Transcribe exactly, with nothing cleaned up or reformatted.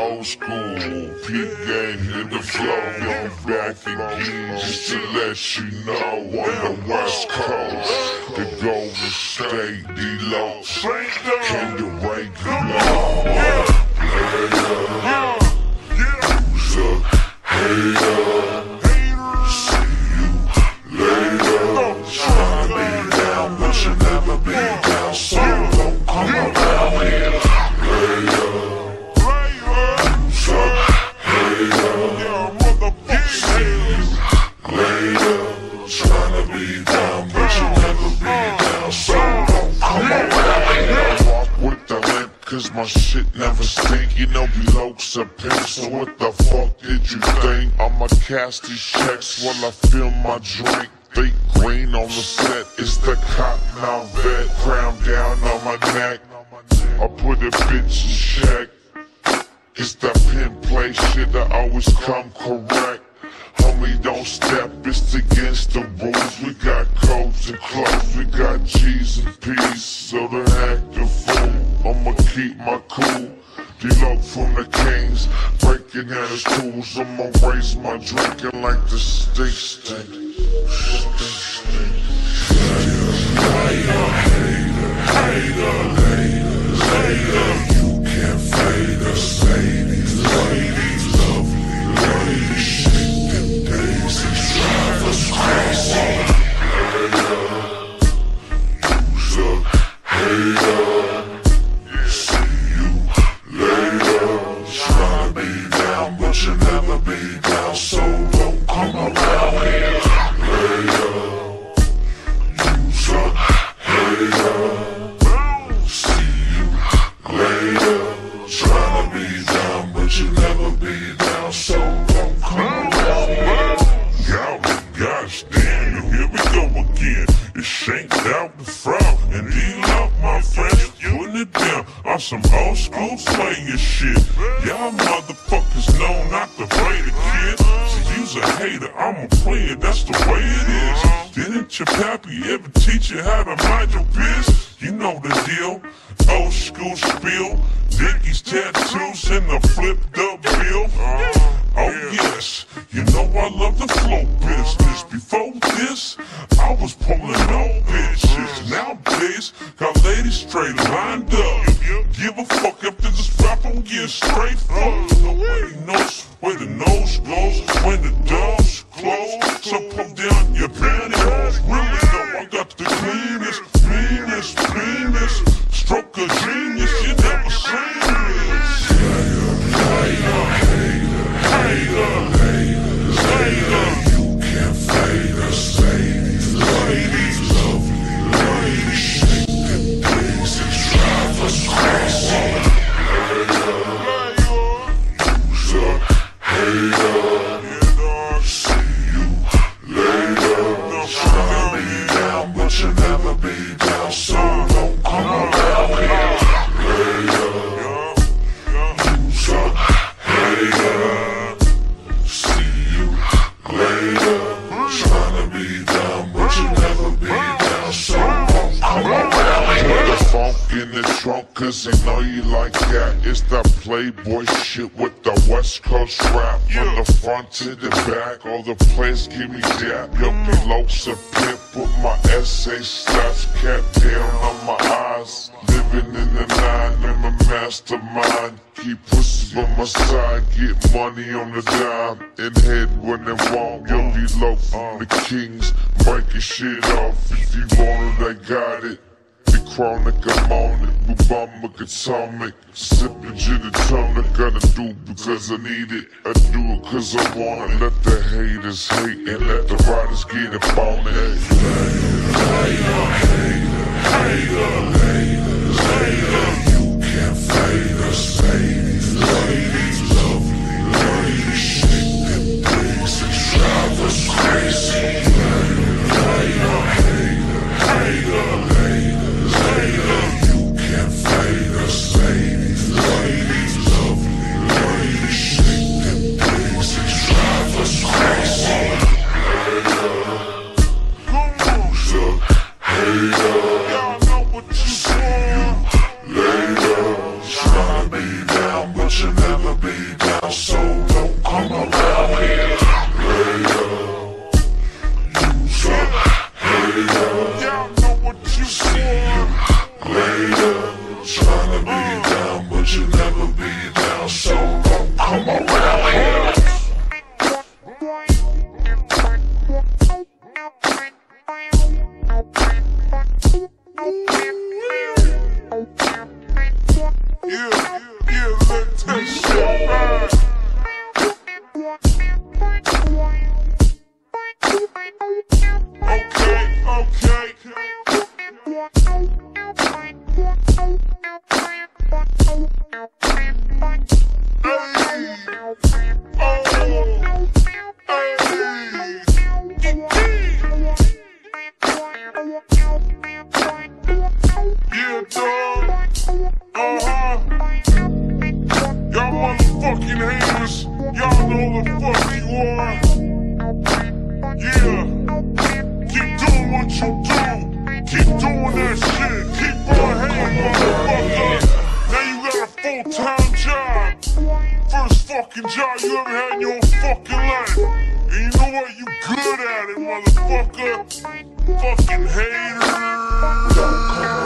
old school, peak game in the flow, I'm back again just to let you know on the West Coast, the Golden State D-Locs, and the regular. Who's a hater? See you later. Try to be down, but you'll never be down, so don't come around here later. Who's a hater? See you later. Trying to be down, but you'll never be down, so don't come around here. Walk with the limp, cause my shit never stink. You know D-Locs are pimps, so what the fuck did you think? I'ma cash these checks while I fill my drink. Fake green on the set, it's the cotton out vet. Crown down on my neck, I put a bitch in check. It's that pimp play shit that always come correct. Homie, don't step, it's against the rules. We got codes and clothes, we got G's and P's, so don't act a fool. I'ma keep my cool. D-Loc from the Kings, breaking down his tools. I'ma raise my drinking like the stink stink. Stink stink. Hater, hater, hater, haters, hater. You can't fade us, ladies, ladies, lovely ladies. Shake them daisies, drive us crazy. Hater, who's a hater? Tryna be down, but you'll never be down, so don't come around here later. Who's a hater? See you later. Tryna be down, but you'll never be down, so don't come around here. Y'all, gosh damn, here we go again. It's shanked out the front, and D-Loc, my friends, putting it down on some old school slayer shit. Y'all motherfuckers know not to play the kid. So you's a hater, I'm a player, that's the way it is. Didn't your pappy ever teach you how to mind your biz? You know the deal, old school spill, Dickies, tattoos, and a flipped up bill. Oh yes, you know I love the flow business. Before this, I was pulling old bitches. Nowadays, got ladies straight lined up. Give a fuck if this is rap, I'm getting straight fucked. Nobody knows where the nose goes when the doors close. So pull down your pantyhose. Really though, I got the cleanest, meanest, meanest stroke of genius you never seen this. Hater, hater, hater, haters, hater. You can't fade us, ladies, ladies, lovely ladies. Shake them daisies, drive us crazy. Hater, who's a hater? See you later. Tryna be down, but you'll never be down, so don't come around here later. Who's a hater? See you later. Tryna be down, but you'll never be down, so don't come around here. Put the funk in the trunk, cause I know you like that. It's that Playboy shit with the West Coast rap. From the front to the back, all the players give me dap. Yo, D-Loc's a pimp with my S A slaps, cat down on my eyes. Living in the nine, I'm a mastermind. Keep pussy by my side, get money on the dime. In head when they want, yo, D-Loc from the Kings, breaking shit off. If you want it, I got it. The chronic, I'm on it. Mubama atomic, sipping gin and tonic. Gotta do because I need it. I do it cause I want it. Let the haters hate and let the riders get up on it. Hater, hater, hater, haters, hater. You can't fade us, ladies, ladies, lovely ladies. Shake them daisies, drive us crazy. Hater, hater, hater, haters, hater. You can't fade us, ladies, ladies, lovely ladies. Shake them daisies, drive us crazy. Hater, who's a hater? Y'all know what you Yeah, dog. Uh-huh. Y'all motherfucking haters. Y'all know the fuck you are. Yeah. Keep doing what you do. Keep doing that shit. Keep on hating, motherfucker. Now you got a full-time job. First fucking job you ever had in your fucking life. And you know what? You good at it, motherfucker. Fucking haters.